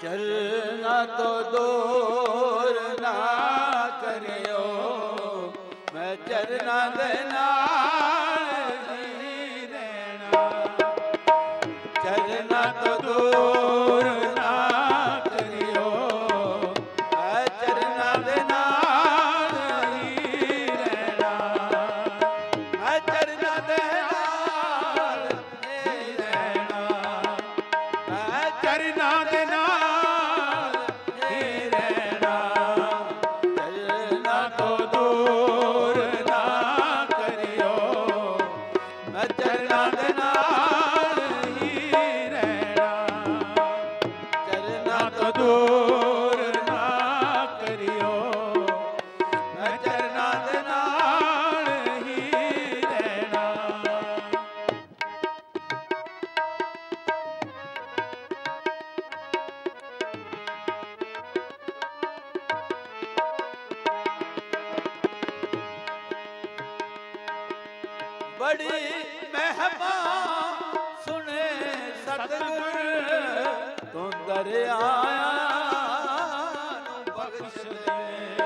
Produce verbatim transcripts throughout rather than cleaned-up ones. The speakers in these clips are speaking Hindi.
चलना तो दूर ना करियो, मैं चरना दे नाल ही रहना। चलना तो दूर ना करियो, मैं चरना दे नाल ही रहना। मैं चरना दे नाल ही रहना। मैं चरना दे नाल बड़ी मेहमा सुने सतगुर तू दरिया बख्श दे।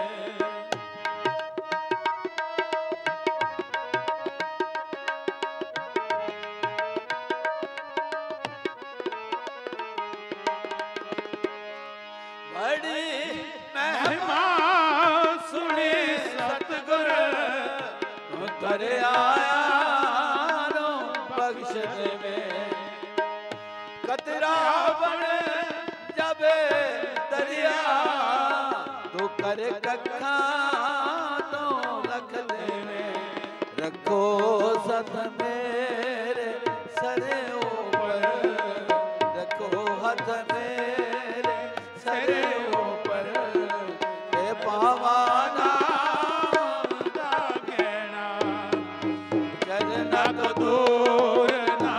बड़ी मेहमा सुने सतगुर तू दरिया कतरा बन जावे दरिया, तू कर कखा तो लख देवे। रखो सत मेरे सरे ऊपर, रखो हथ मेरे सरे ऊपर। ते पावा नाम दा कहना, चलना तो दूर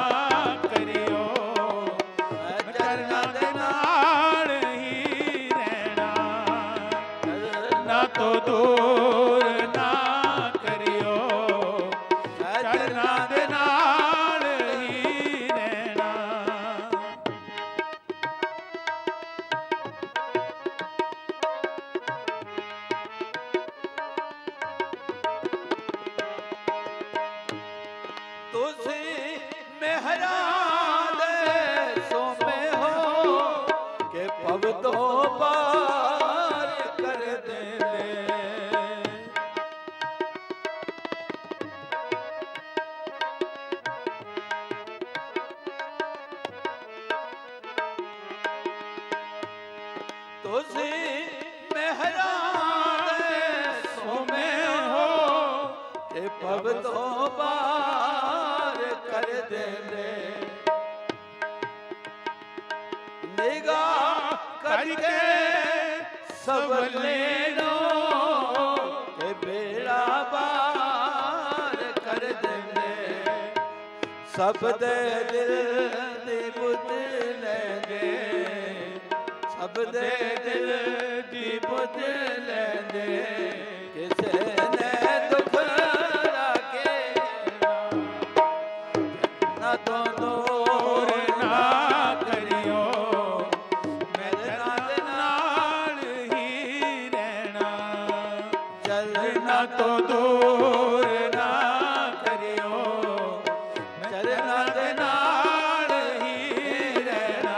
तो दूर ना करियो, चरना दे नाल ही रहना। तुसी मेहरा दे सोमे हो के पव तो पार कर दे। तुसी मेहरा दे सोमे हो के पव तो पार कर दे। निगाह करके सब लेनो के बेड़ा पार कर दे। सब दे दिल दी बुझ ले दे, सब दे दिल दी बुझ ले दे। किसे ने दुख लागे ना तो दूर ना करियो, मेरे नाल ही रहना। चलना तो दूर ना करियो, चलना दे नाल ही रहना।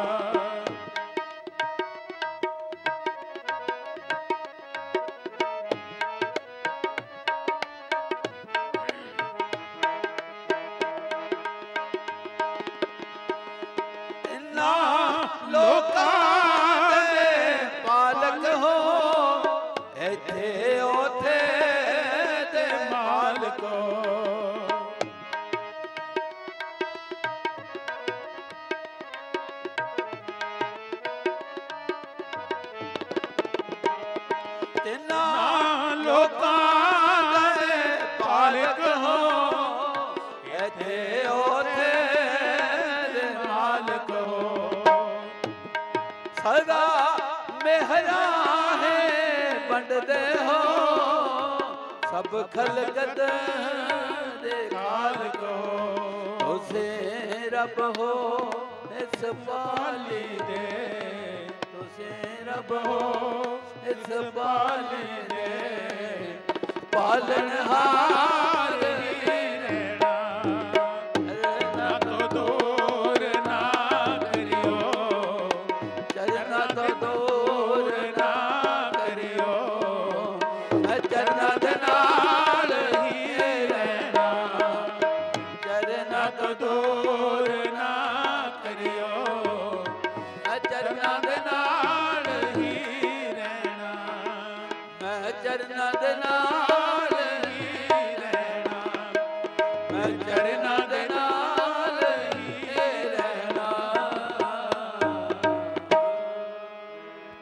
लोकां दे पालक हो, इत्थे ओथे दे मालक हो। तिन्ना लोकां दे पालक हो, इत्थे ओथे दे मालक हो। सदा मेहरा है बंड दे हो, सब खलकत दे खालक हो। उसे रब हो इस पाली दे, ਪ੍ਰਭੋ ਇਸ ਬਾਲੇ ਦੇ ਪਾਲਣ ਹਾਰ ਹੀ ਰਹਿਣਾ। ਚਰਨਾਂ ਤੋਂ ਦੂਰ ਨਾ ਕਰਿਓ, ਚਰਨਾਂ ਤੋਂ ਦੂਰ ਨਾ ਕਰਿਓ, ਮੈਂ ਚਰਨਾਂ ਦੇ ਨਾਲ ਹੀ ਰਹਿਣਾ। ਚਰਨਾਂ ਤੋਂ ਦੂਰ ਨਾ ਕਰਿਓ, ਮੈਂ ਚਰਨਾਂ ਦੇ ਨਾਲ ਹੀ ਰਹਿਣਾ। ਮੈਂ ਚਰਨਾਂ ਦੇ ਨਾਲ ਹੀ ਰਹਿਣਾ। ਮੈਂ ਚਰਨਾਂ